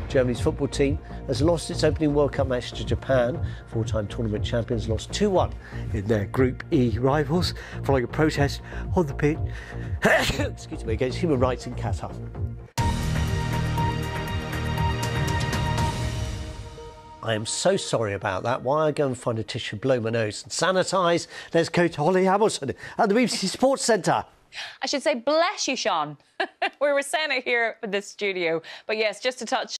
Germany's football team has lost its opening World Cup match to Japan. Four-time tournament champions lost 2-1 in their Group E rivals following a protest on the pitch excuse me, against human rights in Qatar. I am so sorry about that. While I go and find a tissue, blow my nose and sanitise, let's go to Holly Hamilton at the BBC Sports Centre. I should say bless you, Shaun. We were saying it here in the studio. But yes, just to touch